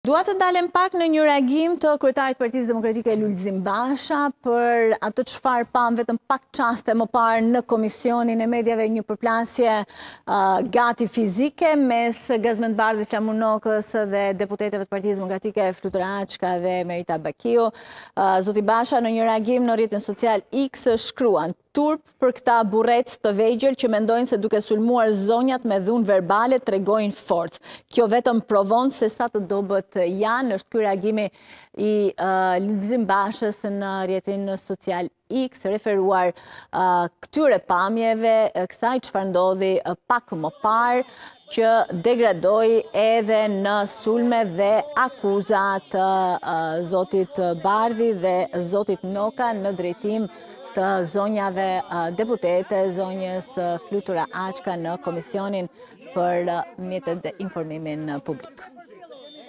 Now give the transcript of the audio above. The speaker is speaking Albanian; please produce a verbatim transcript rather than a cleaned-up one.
Dua të ndalem pak në një reagim të kryetarit të Partisë Demokratike Lulzim Basha për atë çfarë pam vetëm pak çaste më parë në komisionin e mediave, një përplasje uh, gati fizike mes Gazmend Bardhit, Flamur Nokës dhe deputetëve të Partisë Demokratike Flutur Açka dhe Merita Bakiu. Uh, Zoti Basha në një reagim në rrjetin social X shkruan: turp për këta burrec të vegjël që mendojnë se duke sulmuar zonjat me dhunë verbale tregojnë forcë. Kjo vetëm provon se sa të dobët janë. Është ky reagimi i uh, Lulzim Bashës në rrjetin social X, referuar uh, këtyre pamjeve, uh, kësaj çfarë ndodhi uh, pak më parë, që degradoi edhe në sulme dhe akuza të uh, zotit Bardhi dhe zotit Noka në drejtim të zonjave uh, deputete, zonjës uh, Flutura Açka në Komisionin për uh, Mjetet dhe Informimin Publik.